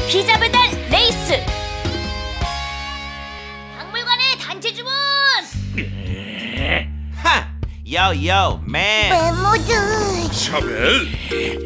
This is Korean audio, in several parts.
피자 배달 레이스. 박물관의 단체 주문. 하! 요요 맨. 메모드. 샤벨.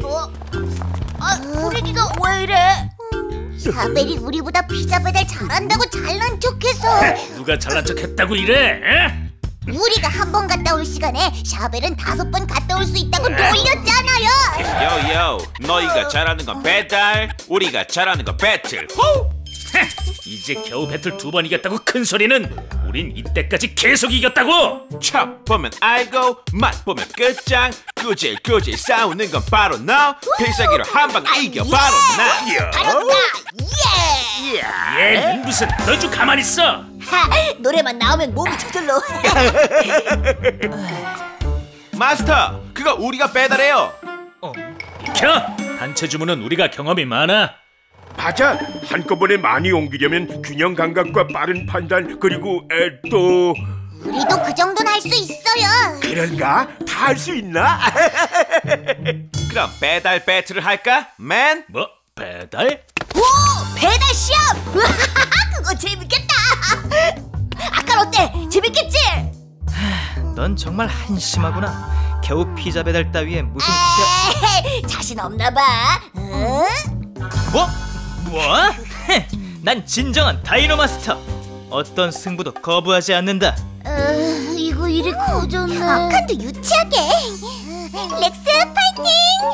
분위기가 왜 이래? 샤벨이 우리보다 피자 배달 잘한다고 잘난 척해서. 누가 잘난 척했다고 이래? 에? 우리가 한 번 갔다 올 시간에 샤벨은 5번 갔다 올 수 있다고 놀렸잖아요. 요요, 너희가 잘하는 건 배달, 우리가 잘하는 건 배틀. 호! 이제 겨우 배틀 2번 이겼다고 큰 소리는. 우린 이때까지 계속 이겼다고. 척 보면 알고 맛 보면 끝장. 꾸질꾸질 싸우는 건 바로 너. 필살기로 한 방에 이겨 바로 나. 바로 나. 예. 얘는 무슨. 너 좀 가만히 있어. 노래만 나오면 몸이 저절로. 마스터, 그거 우리가 배달해요. 비켜. 단체 주문은 우리가 경험이 많아. 맞아. 한꺼번에 많이 옮기려면 균형 감각과 빠른 판단, 그리고 또 우리도 그 정도는 할 수 있어요. 그런가? 다 할 수 있나? 그럼 배달 배틀을 할까, 맨? 뭐? 배달? 오! 배달 시합! 그거 재밌겠다! 아까 어때? 재밌겠지? 넌 정말 한심하구나. 겨우 피자 배달 따위에 무슨 시합... 에이, 자신 없나 봐. 응? 뭐? 난 진정한 다이노 마스터. 어떤 승부도 거부하지 않는다. 이거 일이 커졌네. 아칸도 유치하게. 렉스 파이팅!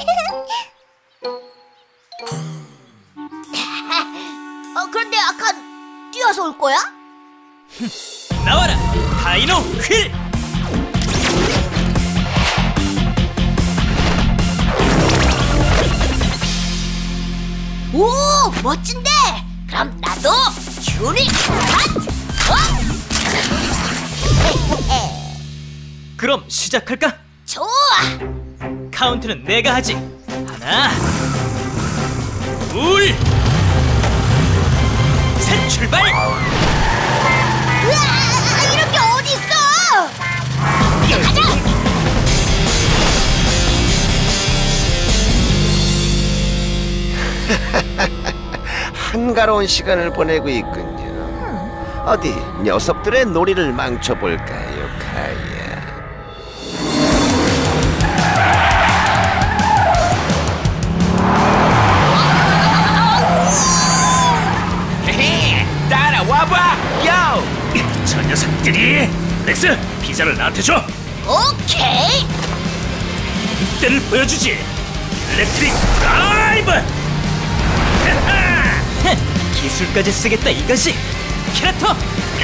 그런데 아칸 뛰어서 올 거야? 나와라, 다이노 휠! 오, 멋진데? 그럼 나도 튜닝 스타트! 그럼 시작할까? 좋아! 카운트는 내가 하지. 하나, 둘, 셋, 출발! 우와, 이런 게 어딨어! 가자! 한가로운 시간을 보내고 있군요. 어디 녀석들의 놀이를 망쳐볼까요, 카야? 따라와봐, 요! 저 녀석들이. 렉스, 피자를 나한테 줘. 오케이! 이때를 보여주지. 일렉트릭 드라이브. 기술까지 쓰겠다 이거지. 키라토!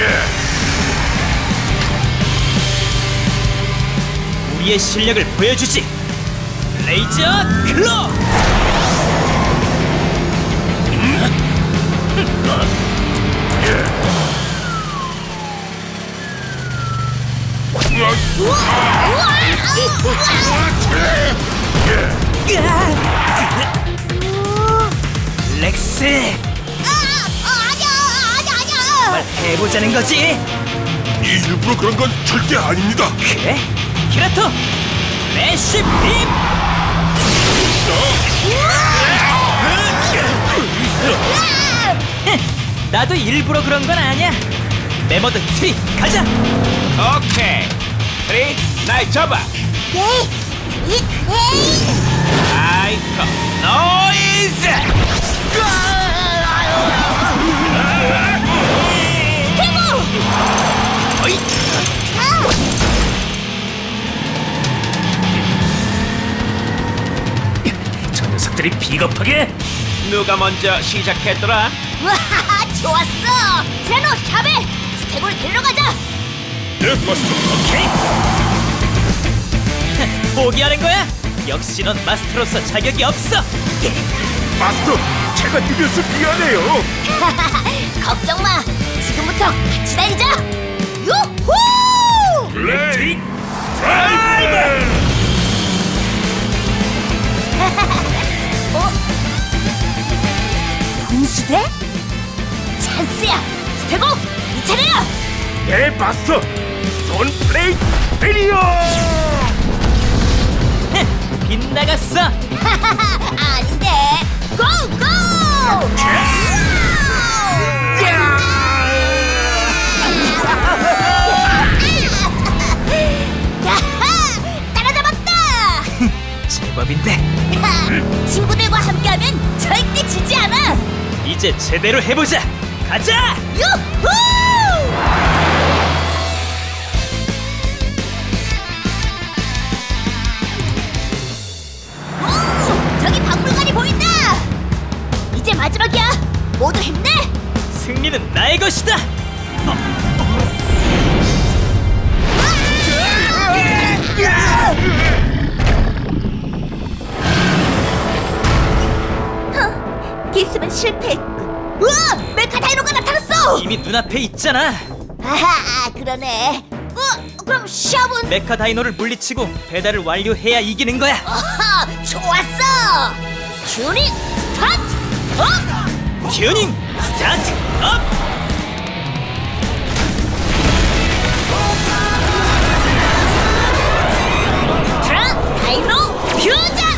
우리의 실력을 보여주지. 레이저 클로! 렉스! 아니야! 정말 해보자는 거지? 일부러 그런 건 절대 아닙니다. 그래? 키라토! 레시 빔! 나도 일부러 그런 건 아니야. 메모드 트리 가자! 오케이. 트리, 날 접어. 네. 아이코, 노이즈! 저 녀석들이 비겁하게. 누가 먼저 시작했더라? 우와, 좋았어! 제노, 샤벨! 스택을 데려가자! 네, 마스터. 오케이. 포기하는 거야? 역시 넌 마스터로서 자격이 없어. 마스터, 제가 느려서 미안해요. 걱정 마! 지금부터 같이 달리자! 유후! 일렉트릭 드라이브. 분수대? 찬스야! 스테고! 이 차례야! 네, 마스터. 스톤 플레이트 베리어. 빗나갔어. 아닌데! 고고! 직업인데. 친구들과 함께하면 절대 지지 않아. 이제 제대로 해보자. 가자. 유후! 오, 저기 박물관이 보인다. 이제 마지막이야. 모두 힘내. 승리는 나의 것이다. 기습은 실패했군. 우와! 메카 다이노가 나타났어! 이미 눈앞에 있잖아. 아하, 그러네. 그럼 샵은? 메카 다이노를 물리치고 배달을 완료해야 이기는 거야. 아하, 좋았어! 튜닝 스타트! 업! 튜닝 스타트 업! 트라 다이노 퓨전!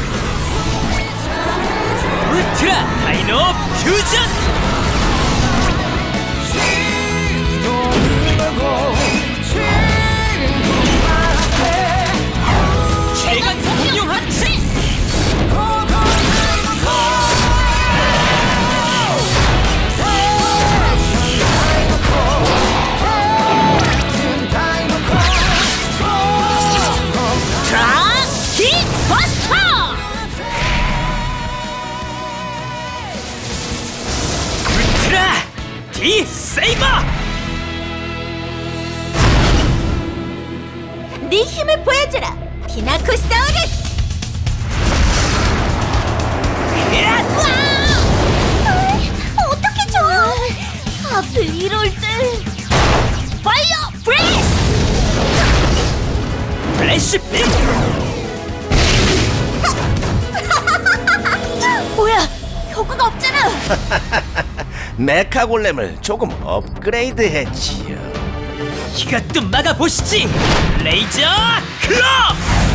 울트라 다이노 퓨전! 최강 공룡 합체! 울트라 디 세이버! 네 힘을 보여줘라, 디나코사우루스! 어떻게 줘? 하필 이럴 때. 파이어 브레스! 플래시빔! 뭐야, 효과가 없잖아. 메카 골렘을 조금 업그레이드 했지요. 이것도 막아보시지! 레이저 클럽!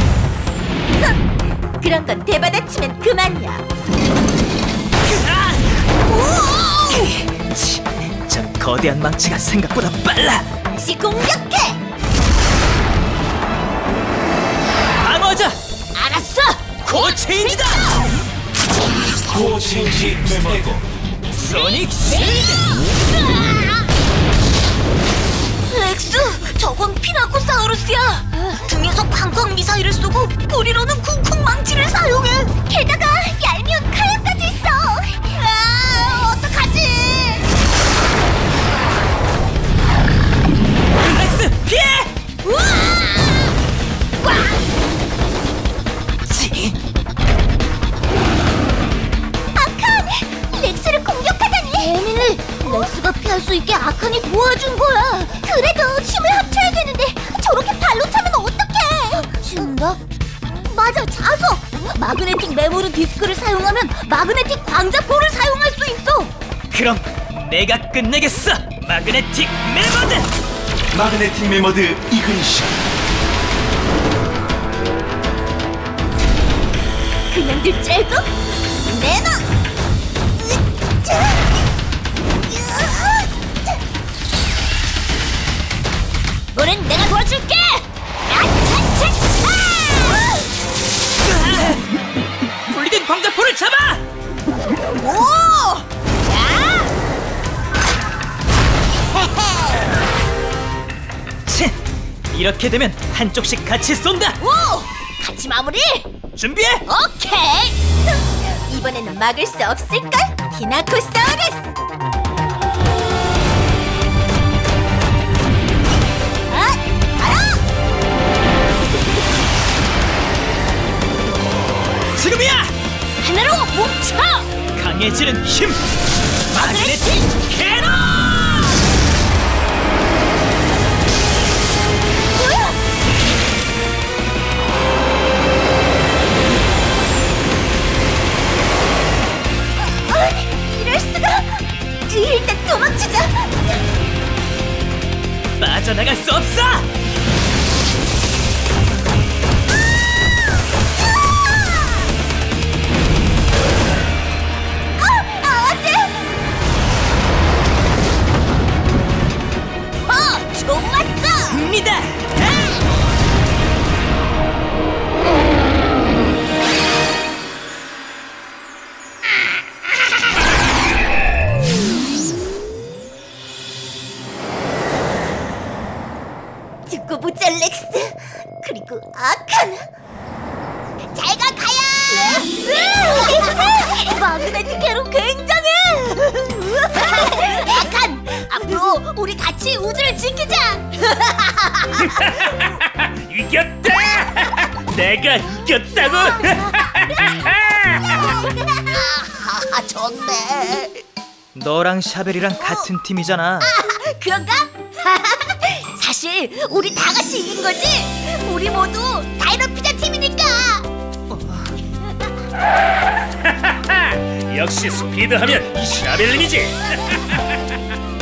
그런 건 대받아치면 그만이야. 저 거대한 망치가 생각보다 빨라! 다시 공격해! 방어자! 알았어! 고체인지다! 고체인지 메모고 소닉 쉴드! 렉스! 저건 피나코사우루스야! 등에서 광광 미사일을 쏘고 꼬리로는 쿵쿵 망치를 사용해! 게다가 얄미운 칼까지 있어! 어떡하지! 렉스 피해! 우와! 아칸! 렉스를 공격하다니! 에밀리! 렉스가 피할 수 있게 아칸이 도와준 거야! 그래도 힘을 합쳐야 되는데 저렇게 발로 차면 어떡해! 진다? 맞아, 자석! 마그네틱 메모리 디스크를 사용하면 마그네틱 광자포를 사용할 수 있어! 그럼 내가 끝내겠어! 마그네틱 메모드! 마그네틱 메모드 이그니션. 그냥들 짤고 내놔! 너는 내가 도와줄게! 분리된 광자포를 잡아! 오! 야! 치! 이렇게 되면 한쪽씩 같이 쏜다! 오! 같이 마무리! 준비해! 오케이! 이번에는 막을 수 없을걸? 디나코사우루스! 지금이야! 하나로 뭉쳐! 강해지는 힘! 마그네틱 캐논! 뭐야? 이럴 수가! 일단 도망치자! 빠져나갈 수 없어! 좋았어! 승리다! 걔로 굉장해. 아칸, 앞으로 우리 같이 우주를 지키자. 이겼다! 내가 이겼다고! 좋네. 너랑 샤벨이랑 같은 팀이잖아. 그런가? 사실 우리 다 같이 이긴 거지. 우리 모두 다이노 피자 팀이니까. 역시 스피드하면 샤벨님이지.